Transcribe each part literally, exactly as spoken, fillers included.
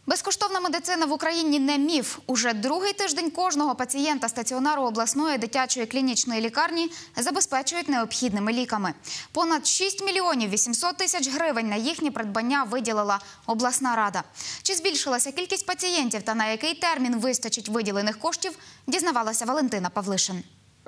Безкоштовна медицина в Україні не міф. Уже другий тиждень кожного пацієнта стаціонару обласної дитячої клінічної лікарні забезпечують необхідними ліками. Понад шість мільйонів вісімсот тисяч гривень на їхні придбання виділила обласна рада. Чи збільшилася кількість пацієнтів та на який термін вистачить виділених коштів, дізнавалася Валентина Павлишин.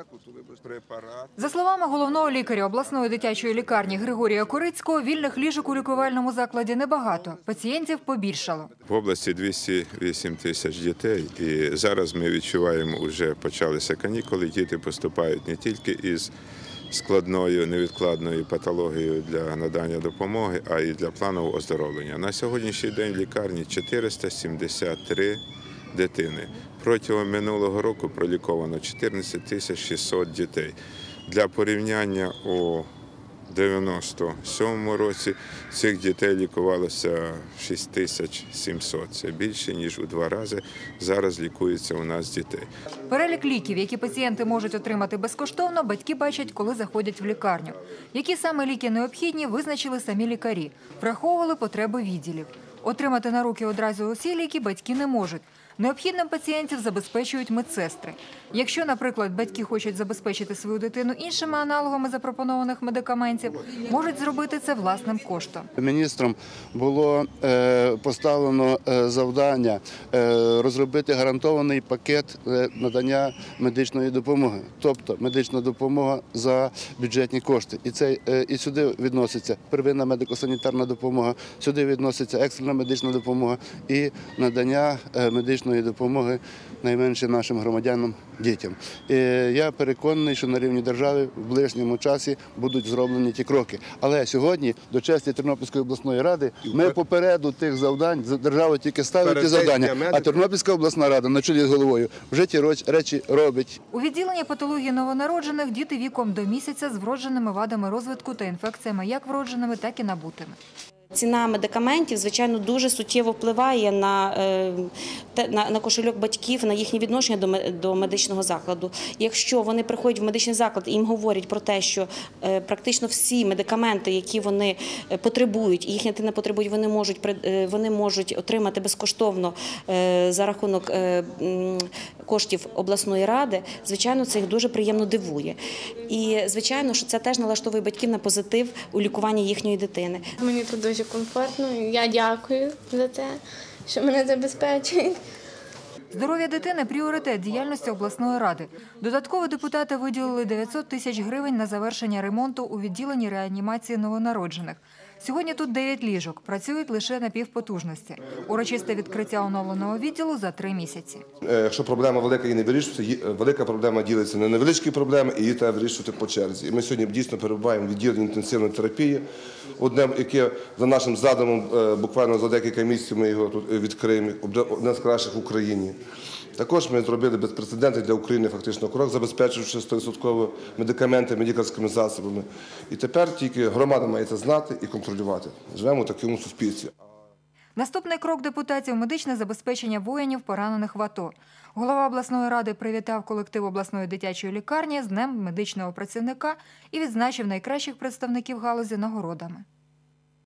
За словами головного лікаря обласної дитячої лікарні Григорія Корицького, вільних ліжок у лікувальному закладі небагато. Пацієнтів побільшало. В області двісті вісім тисяч дітей, і зараз ми відчуваємо, вже почалися канікули, діти поступають не тільки із складною невідкладною патологією для надання допомоги, а й для планового оздоровлення. На сьогоднішній день в лікарні чотириста сімдесят три дитини. Протягом минулого року проліковано чотирнадцять тисяч шістсот дітей. Для порівняння у дев'яносто сьомому році цих дітей лікувалося шість тисяч сімсот. Це більше, ніж у два рази зараз лікується у нас дітей. Перелік ліків, які пацієнти можуть отримати безкоштовно, батьки бачать, коли заходять в лікарню. Які саме ліки необхідні, визначили самі лікарі. Враховували потреби відділів. Отримати на руки одразу усі ліки батьки не можуть. Необхідним пацієнтів забезпечують медсестри. Якщо, наприклад, батьки хочуть забезпечити свою дитину іншими аналогами запропонованих медикаментів, можуть зробити це власним коштом. Міністром було поставлено завдання розробити гарантований пакет надання медичної допомоги, тобто медична допомога за бюджетні кошти. І, це, і сюди відноситься первинна медико-санітарна допомога, сюди відноситься екстрена медична допомога і надання медичної допомоги найменшим нашим громадянам, дітям. І я переконаний, що на рівні держави в ближньому часі будуть зроблені ті кроки. Але сьогодні, до честі Тернопільської обласної ради, ми попереду тих завдань, держава тільки ставить ті завдання, а Тернопільська обласна рада на чолі з головою вже ті речі робить. У відділенні патології новонароджених діти віком до місяця з вродженими вадами розвитку та інфекціями як вродженими, так і набутими. Ціна медикаментів, звичайно, дуже суттєво впливає на, на, на кошельок батьків, на їхнє відношення до, до медичного закладу. Якщо вони приходять в медичний заклад і їм говорять про те, що практично всі медикаменти, які вони потребують, і їхня дитина потребує, вони можуть, вони можуть отримати безкоштовно за рахунок коштів обласної ради, звичайно, це їх дуже приємно дивує. І, звичайно, що це теж налаштовує батьків на позитив у лікуванні їхньої дитини. Мені тут дуже комфортно, я дякую за те, що мене забезпечують. Здоров'я дитини – пріоритет діяльності обласної ради. Додатково депутати виділили дев'ятсот тисяч гривень на завершення ремонту у відділенні реанімації новонароджених. Сьогодні тут дев'ять ліжок, працюють лише на півпотужності. Урочисте відкриття оновленого відділу за три місяці. Якщо проблема велика і не вирішується, велика проблема ділиться на невеличкі проблеми, і її треба вирішувати по черзі. І ми сьогодні дійсно перебуваємо в відділенні інтенсивної терапії, одне, яке за нашим задумом буквально за декілька місяців ми його тут відкриємо, одне з кращих в Україні. Також ми зробили безпрецедентний для України фактично крок, забезпечивши сто відсотків медикаментами, лікарськими засобами. І тепер тільки громада має це знати і контролювати. Живемо в такому суспільстві. Наступний крок депутатів – медичне забезпечення воїнів, поранених в АТО. Голова обласної ради привітав колектив обласної дитячої лікарні з Днем медичного працівника і відзначив найкращих представників галузі нагородами.